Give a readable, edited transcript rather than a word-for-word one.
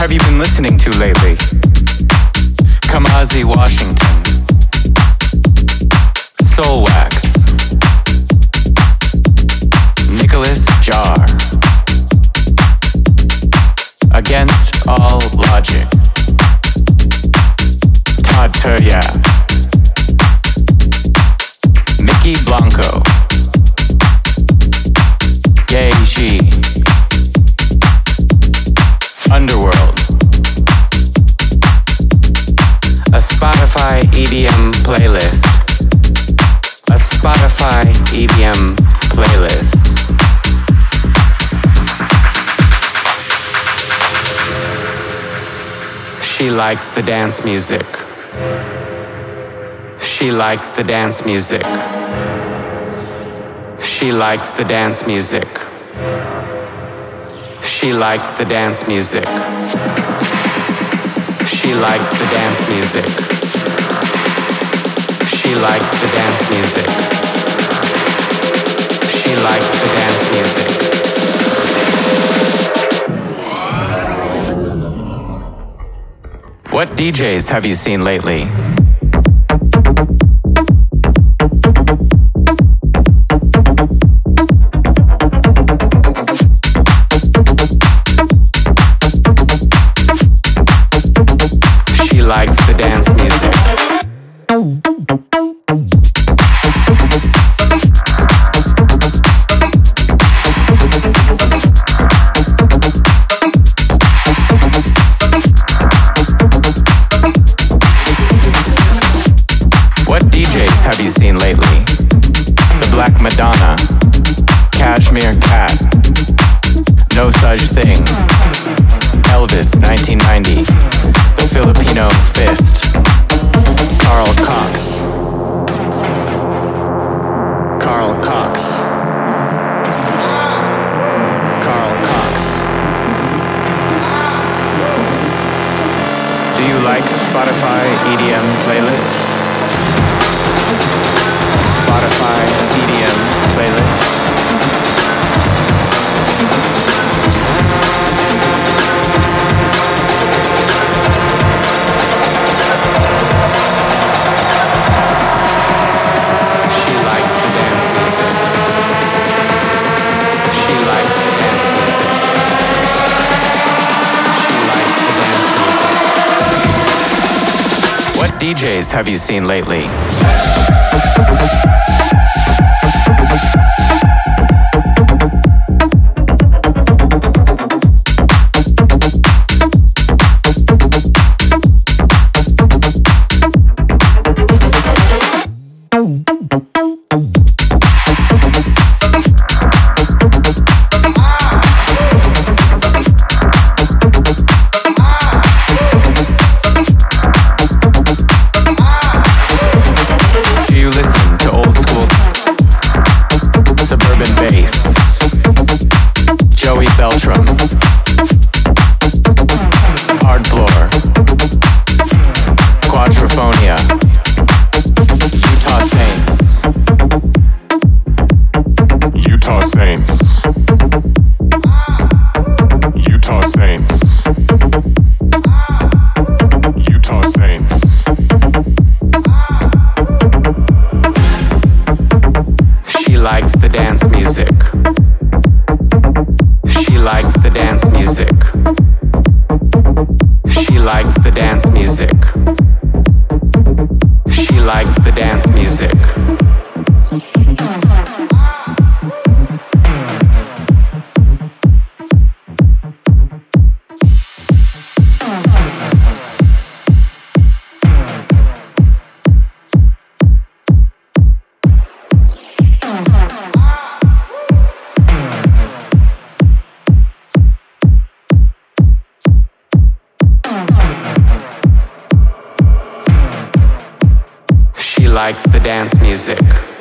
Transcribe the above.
have you been listening to lately? Kamasi Washington, Soulwax, Nicholas Jar, Against All Logic, Todd Turyap, Mickey Blanco, Gay G, Underworld, a Spotify EDM playlist, a Spotify EDM playlist. She likes the dance music. She likes the dance music. She likes the dance music. She likes the dance music. She likes the dance music. She likes the dance music. She likes the dance music. What DJs have you seen lately? She likes the dance music. What DJs have you seen lately? The Black Madonna, Cashmere Cat, No Such Thing, Elvis 1990, The Filipino Fist, Carl Cox, Carl Cox, Carl Cox. Do you like Spotify EDM playlists? Spotify EDM playlist. She likes the dance music. She likes the dance music. She likes the dance music. What DJs have you seen lately? Likes the dance music.